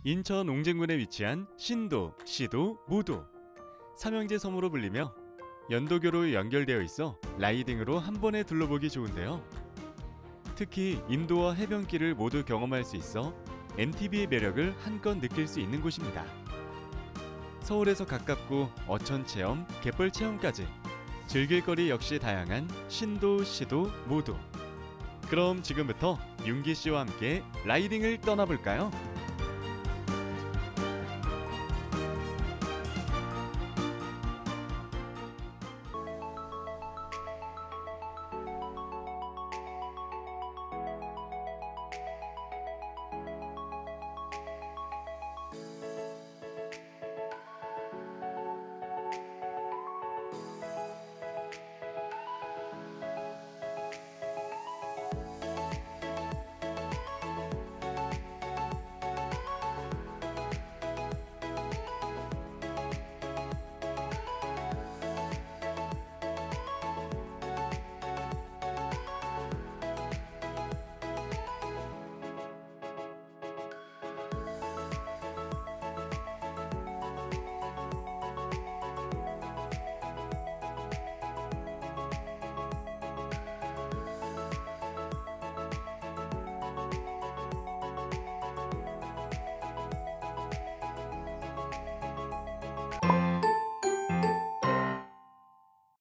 인천 옹진군에 위치한 신도, 시도, 무도, 삼형제 섬으로 불리며 연도교로 연결되어 있어 라이딩으로 한 번에 둘러보기 좋은데요. 특히 인도와 해변길을 모두 경험할 수 있어 MTB의 매력을 한껏 느낄 수 있는 곳입니다. 서울에서 가깝고 어촌 체험, 갯벌 체험까지 즐길 거리 역시 다양한 신도, 시도, 무도. 그럼 지금부터 윤기 씨와 함께 라이딩을 떠나볼까요?